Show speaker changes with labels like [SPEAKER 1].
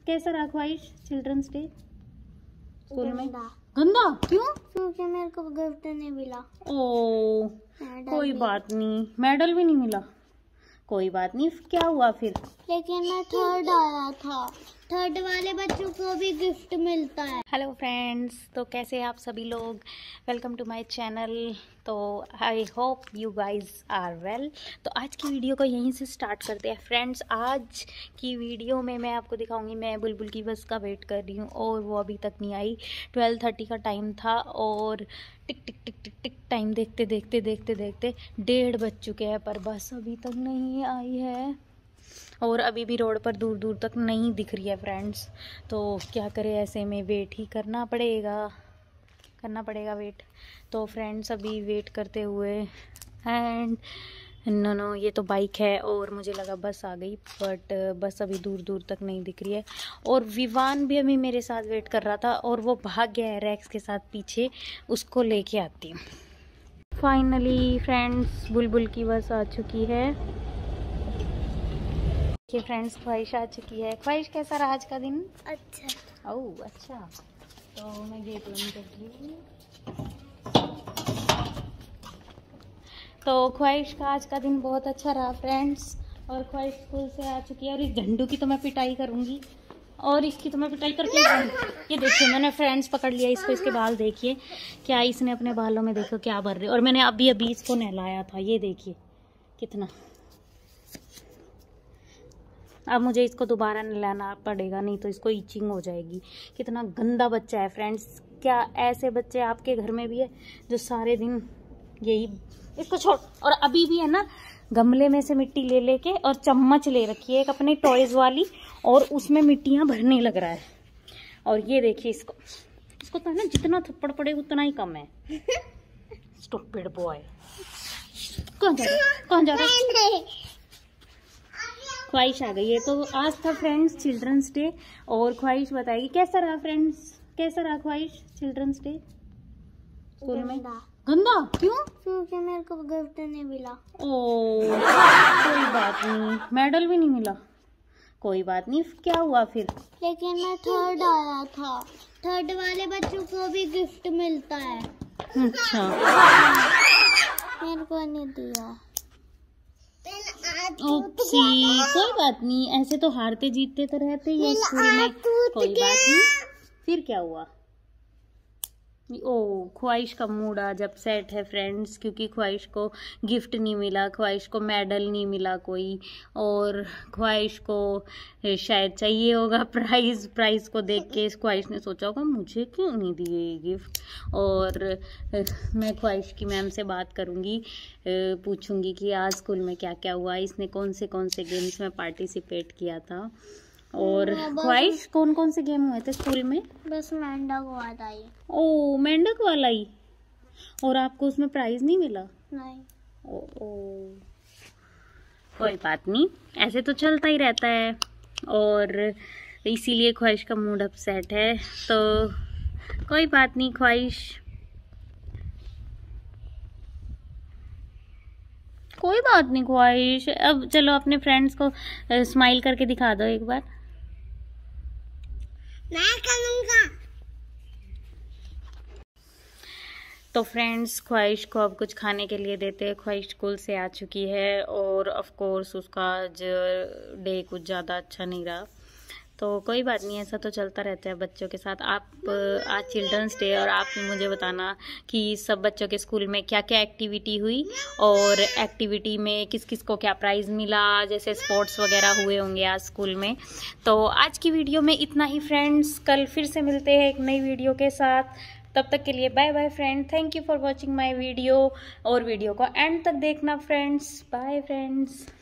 [SPEAKER 1] कैसा रहा ख्वाहिश चिल्ड्रंस डे स्कूल में? गंदा क्यों?
[SPEAKER 2] क्योंकि मेरे को गिफ्ट नहीं मिला।
[SPEAKER 1] ओ कोई बात नहीं, मेडल भी नहीं मिला, कोई बात नहीं। क्या हुआ फिर?
[SPEAKER 2] लेकिन मैं थर्ड आया था, थर्ड वाले बच्चों को भी गिफ्ट मिलता है।
[SPEAKER 1] हेलो फ्रेंड्स, तो कैसे आप सभी लोग? Welcome to my channel. तो I hope you guys are well. तो आज की वीडियो को यहीं से स्टार्ट करते हैं फ्रेंड्स। आज की वीडियो में मैं आपको दिखाऊंगी, मैं बुलबुल की बस का वेट कर रही हूँ और वो अभी तक नहीं आई। 12:30 का टाइम था और टिक टिक टिक टिक टिक टाइम देखते देखते देखते देखते 1:30 बज चुके हैं, पर बस अभी तक नहीं आई है और अभी भी रोड पर दूर दूर तक नहीं दिख रही है फ्रेंड्स। तो क्या करें, ऐसे में वेट ही करना पड़ेगा वेट। तो फ्रेंड्स अभी वेट करते हुए एंड नो ये तो बाइक है और मुझे लगा बस आ गई, बट बस अभी दूर दूर तक नहीं दिख रही है। और विवान भी अभी मेरे साथ वेट कर रहा था और वो भाग गया है रैक्स के साथ पीछे, उसको लेके आती हूँ। फाइनली फ्रेंड्स बुलबुल की बस आ चुकी है। देखिए फ्रेंड्स, ख्वाहिश आ चुकी है। ख्वाहिश कैसा रहा आज का दिन?
[SPEAKER 2] अच्छा।
[SPEAKER 1] ओह अच्छा, तो मैं गेट बंद कर रही हूँ। तो ख्वाहिश का आज का दिन बहुत अच्छा रहा फ्रेंड्स, और ख्वाहिश स्कूल से आ चुकी है। और इस झंडू की तो मैं पिटाई करूँगी और इसकी तो मैं पिटाई करके ये देखिए मैंने फ्रेंड्स पकड़ लिया इसको, इसके बाल देखिए क्या इसने अपने बालों में देखो क्या भर रहे। और मैंने अभी अभी इसको नहलाया था, ये देखिए कितना। अब मुझे इसको दोबारा नहलाना पड़ेगा, नहीं तो इसको इचिंग हो जाएगी। कितना गंदा बच्चा है फ्रेंड्स। क्या ऐसे बच्चे आपके घर में भी है जो सारे दिन यही, इसको छोड़। और अभी भी है ना, गमले में से मिट्टी ले लेके और चम्मच ले रखी है एक अपने टॉयज वाली, और उसमें मिट्टियां भरने लग रहा है। और ये देखिए इसको तो है ना, जितना थप्पड़ पड़े उतना ही कम है। Stupid boy. कौन जा रहा है? ख्वाहिश आ गई है। तो आज था फ्रेंड्स चिल्ड्रंस डे और ख्वाहिश बताएगी कैसा रहा फ्रेंड्स, कैसा रहा ख्वाहिश चिल्ड्रंस डे स्कूल में? गंदा क्यों?
[SPEAKER 2] क्योंकि मेरे को गिफ्ट नहीं मिला।
[SPEAKER 1] ओ कोई बात नहीं, मेडल भी नहीं मिला, कोई बात नहीं। क्या हुआ फिर?
[SPEAKER 2] लेकिन मैं थर्ड आया था, थर्ड वाले बच्चों को भी गिफ्ट मिलता है।
[SPEAKER 1] अच्छा,
[SPEAKER 2] मेरे को नहीं दिया।
[SPEAKER 1] ओप्सी, कोई बात नहीं, ऐसे तो हारते जीतते तो रहते ही स्कूल में, कोई बात नहीं। फिर क्या हुआ? ओ ख्वाहिश का मूड आज अपसेट है फ्रेंड्स, क्योंकि ख्वाहिश को गिफ्ट नहीं मिला, ख्वाहिश को मेडल नहीं मिला कोई, और ख्वाहिश को शायद चाहिए होगा प्राइज को देख के ख्वाहिश ने सोचा होगा मुझे क्यों नहीं दिए ये गिफ्ट। और मैं ख्वाहिश की मैम से बात करूँगी, पूछूंगी कि आज स्कूल में क्या क्या हुआ, इसने कौन से गेम्स में पार्टिसिपेट किया था। और ख्वाहिश कौन कौन से गेम हुए थे स्कूल में?
[SPEAKER 2] बस मेंढक वाला ही।
[SPEAKER 1] ओ मेंढक वाला ही, और आपको उसमें प्राइज नहीं मिला?
[SPEAKER 2] नहीं।
[SPEAKER 1] ओ कोई बात नहीं, ऐसे तो चलता ही रहता है और इसीलिए ख्वाहिश का मूड अपसेट है। तो कोई बात नहीं ख्वाहिश, कोई बात नहीं ख्वाहिश। अब चलो अपने फ्रेंड्स को स्माइल करके दिखा दो एक बार।
[SPEAKER 2] मैं करूंगा।
[SPEAKER 1] तो फ्रेंड्स ख्वाहिश को अब कुछ खाने के लिए देते हैं। ख्वाहिश स्कूल से आ चुकी है और ऑफ कोर्स उसका आज डे कुछ ज़्यादा अच्छा नहीं रहा, तो कोई बात नहीं, ऐसा तो चलता रहता है बच्चों के साथ। आप आज चिल्ड्रंस डे और आप मुझे बताना कि सब बच्चों के स्कूल में क्या क्या एक्टिविटी हुई और एक्टिविटी में किस किस को क्या प्राइज़ मिला, जैसे स्पोर्ट्स वगैरह हुए होंगे आज स्कूल में। तो आज की वीडियो में इतना ही फ्रेंड्स, कल फिर से मिलते हैं एक नई वीडियो के साथ। तब तक के लिए bye bye friend, thank you for watching my video, और वीडियो को एंड तक देखना फ्रेंड्स। Bye friends.